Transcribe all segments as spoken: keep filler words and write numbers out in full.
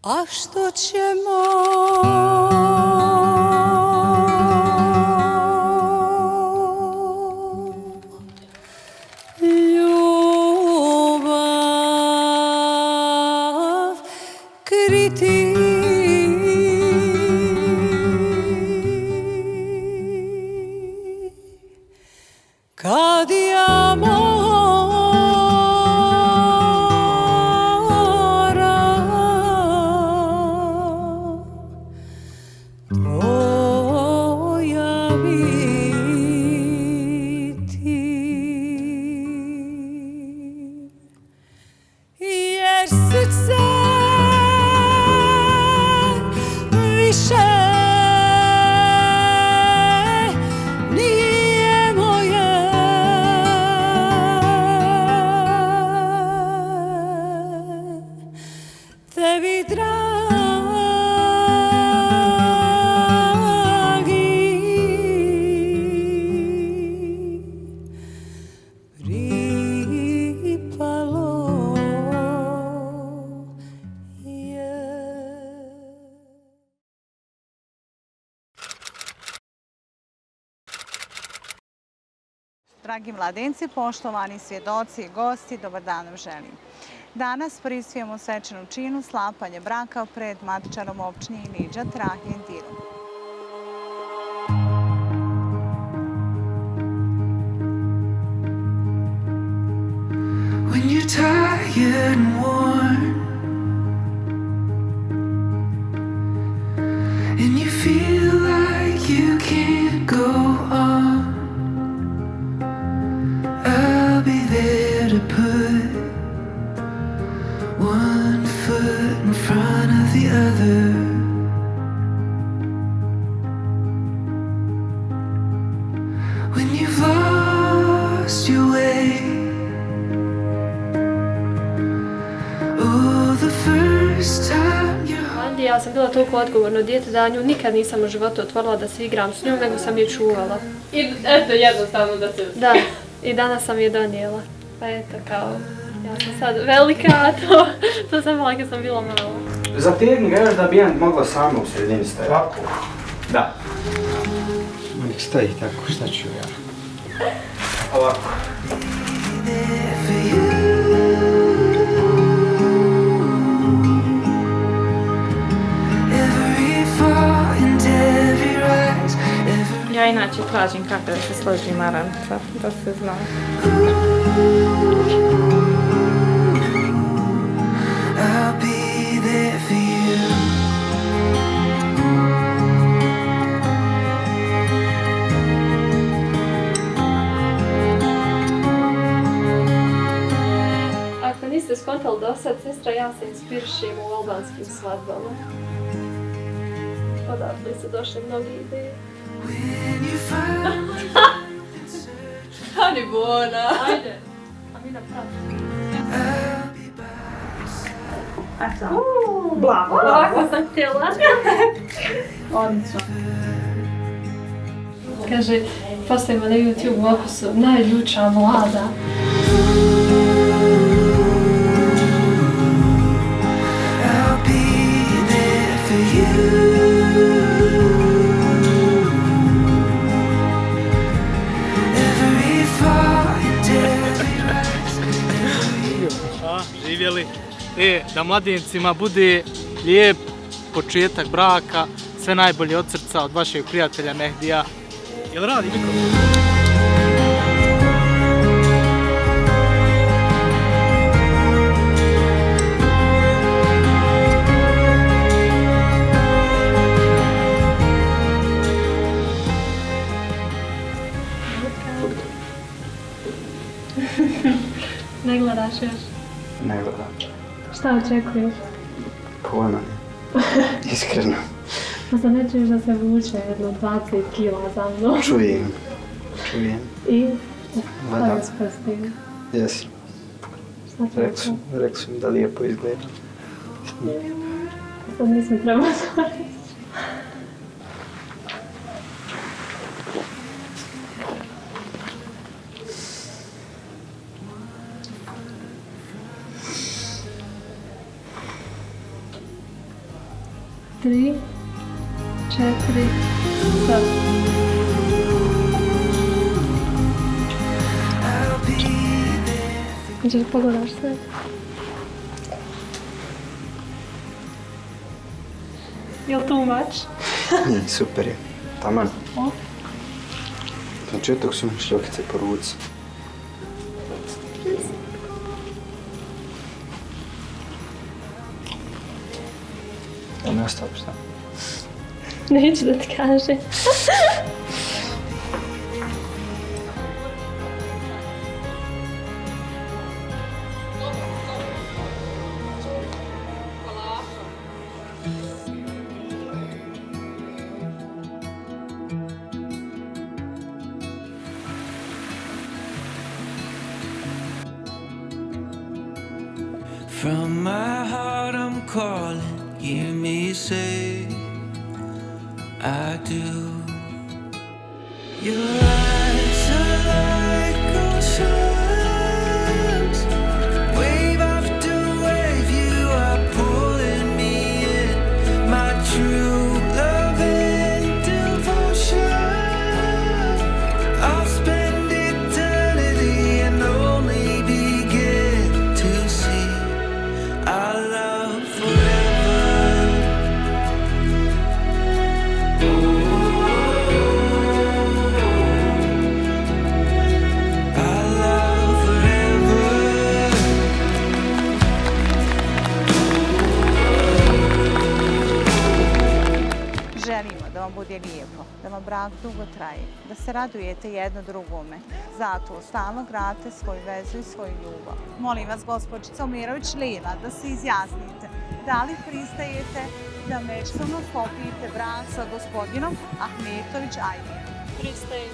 A što ćemo ljubav kriti? Kad ja Dragi mladenci, poštovani svjedoci i gosti, dobar dan vam želim. Danas prisvijemo svečanu činu sklapanje braka pred matičarom općine Inđija Trahin Dirom. When you're tired and worn and you feel like you can't go on, I'll be there to put one foot in front of the other. When you've lost your way, oh, the first time you're Andi, ja sam bila toliko odgovorno dijete da nju nikad nisam u životu otvorila da se igram s njom, nego sam je čuvala. I eto, jednostavno da se... Da, i danas sam je donijela. Pa eto, kao, ja sam sad velika, a to, to sam bila kad sam bila mala. Zategni ga još da bi jedan mogla sama u sredini stajati. Ovako? Da. Nek stoji tako, šta ću ja? Ovako. Ja inače tražim kako da se složi maramca, da se zna. I'll be there for you. Ako niste skontali do sad, sestra, ja se inspirišem u albanskim svadbama. Odatle su došle mnogi ideje. When you find Stani Bona! Ajde, a mi napravimo. I'll be by your side. Blavo, Ovako sam htjela. Odlično. Kaže, postavimo na YouTube u opisu najljuča vlada. I'll be there for you. Every fall and every rise. A, živjeli. E, da mladencima bude lijep početak braka, sve najbolje od srca od vašeg prijatelja Mehdija. Jel radi mikrofon? Ne gledaš još? Ne gledam. Šta očekuješ? Pojma ne. Iskreno. Pa sam ne čuješ da se vuče jedno dvadeset kila za mnom. Čujem. Čujem. I? Valjda. Šta je s prstima? Jesi. Šta ti Rekao sam, rekao sam da lijepo izgleda. Sad nisam trebala to reći. tri, četiri, sad. Hoćeš pogledaš sve? Jel to mač? Super je. Taman. Početak su mi šljokice po ruci. Jel ne ostaviš šta? Neću da ti kažem. From my heart I'm calling, hear me say I do. Your eyes are like oceans, wave after wave you are pulling me in. My true love and devotion, I'll spend eternity and only begin to see our love forever. Our love forever. Želimo da vam bude lijepo, da vam brak dugo traje, da se radujete jedno drugome. Zato stalno gradite svoju vezu i svoju ljubav. Molim vas, gospođica Omerović Lila, da se izjasnite. Da li pristajete da međusobno sklopite brak sa gospodinom Ahmetović Ajdin? Pristajem.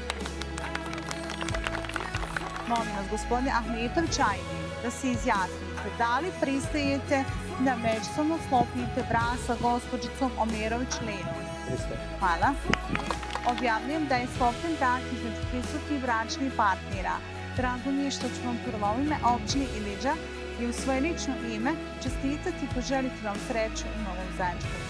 Molim vas, gospodine Ahmetović Ajdin, da se izjasnite. Da li pristajete da međusobno sklopite brak sa gospođicom Omerović Linom? Pristajem. Hvala. Objavljujem da je sklopljen brak između prisutnih bračnih partnera. Drago mi je što ću vam prvo u ime općine Iliđa i u svoje lično ime čestitati i poželiti vam sreću u novom zajedničkom